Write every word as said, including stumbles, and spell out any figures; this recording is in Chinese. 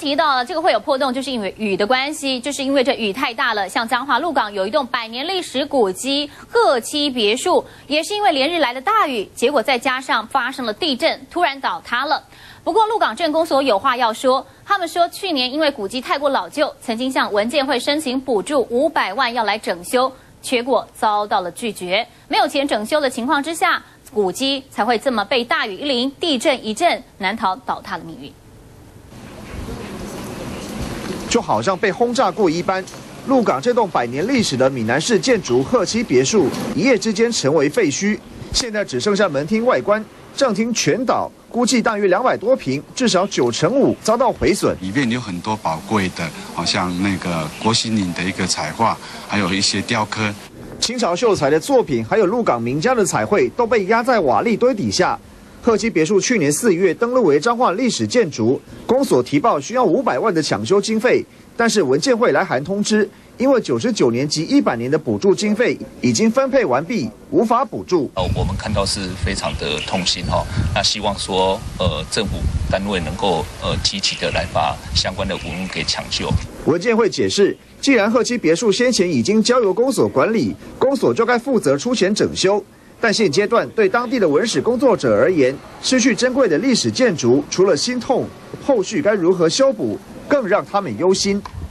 提到了这个会有破洞，就是因为雨的关系，就是因为这雨太大了。像彰化鹿港有一栋百年历史古迹鹤栖别墅，也是因为连日来的大雨，结果再加上发生了地震，突然倒塌了。不过鹿港镇公所有话要说，他们说去年因为古迹太过老旧，曾经向文建会申请补助五百万要来整修，结果遭到了拒绝。没有钱整修的情况之下，古迹才会这么被大雨一淋、地震一震，难逃倒塌的命运。 就好像被轰炸过一般，鹿港这栋百年历史的闽南式建筑鹤栖别墅，一夜之间成为废墟。现在只剩下门厅外观，正厅全倒，估计大约两百多平，至少九成五遭到毁损。 里面有很多宝贵的，好像那个郭心凌的一个彩画，还有一些雕刻。 清朝秀才的作品，还有鹿港名家的彩绘，都被压在瓦砾堆底下。鹤栖别墅去年四月登录为彰化历史建筑，公所提报需要五百万的抢修经费，但是文建会来函通知，因为九十九年及一百年的补助经费已经分配完毕，无法补助。 呃，我们看到是非常的痛心哈、哦，那希望说呃政府单位能够呃积极的来把相关的文物给抢救。 文建会解释，既然鹤栖别墅先前已经交由公所管理，公所就该负责出钱整修。但现阶段对当地的文史工作者而言，失去珍贵的历史建筑，除了心痛，后续该如何修补，更让他们忧心。